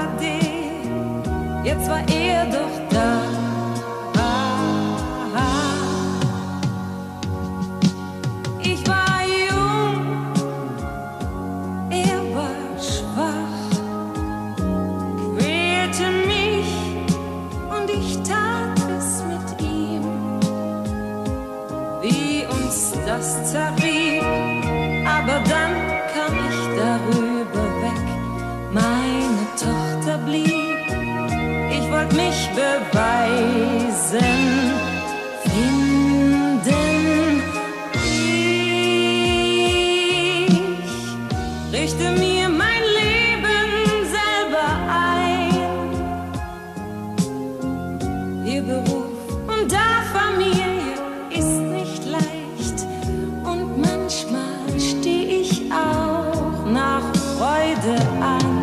Ade, jetzt war er doch da. Ich war jung, er war schwach, quälte mich und ich tat es mit ihm, wie uns das zerrieb, aber dann kam ich darüber weg, meine Tochter blieb, ich wollte mich beweisen, finden. Ich richte mir mein Leben selber ein, ihr Beruf und da Familie ist nicht leicht und manchmal steh ich auch nach Freude an.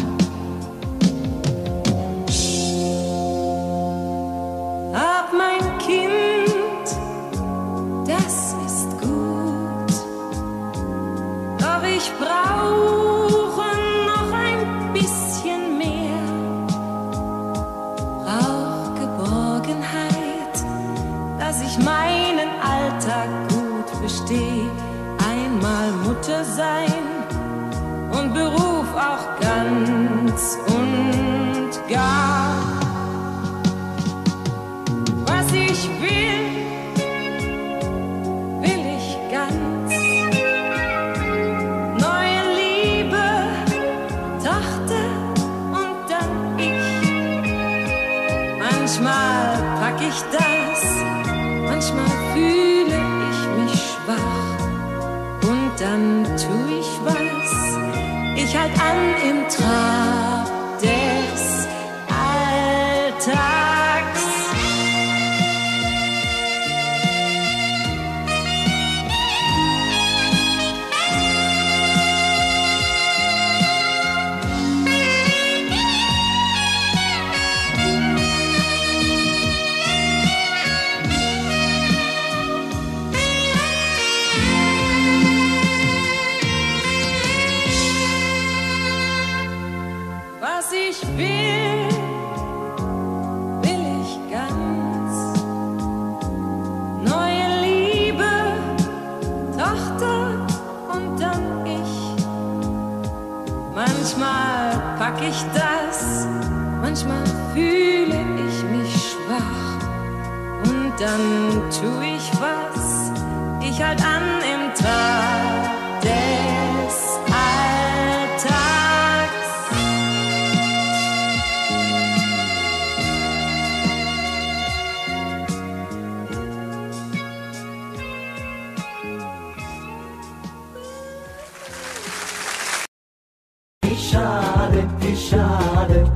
Hab mein Kind, das ist gut, doch ich brauche noch ein bisschen mehr. Brauch Geborgenheit, dass ich meinen Alltag gut versteh. Einmal Mutter sein und Beruf auch ganz und gar. Was ich will, will ich ganz. Neue Liebe, Tochter und dann ich. Manchmal pack ich das, manchmal fühle ich mich schwach und dann tu ich was. Ich halt an im Trab des Alltags. Was ich will, will ich ganz. Neue Liebe, Tochter und dann ich. Manchmal pack ich das, manchmal fühle ich mich schwach und dann tu ich was. Ich halt an im Trab des Alltags. Wie schade, wie schade.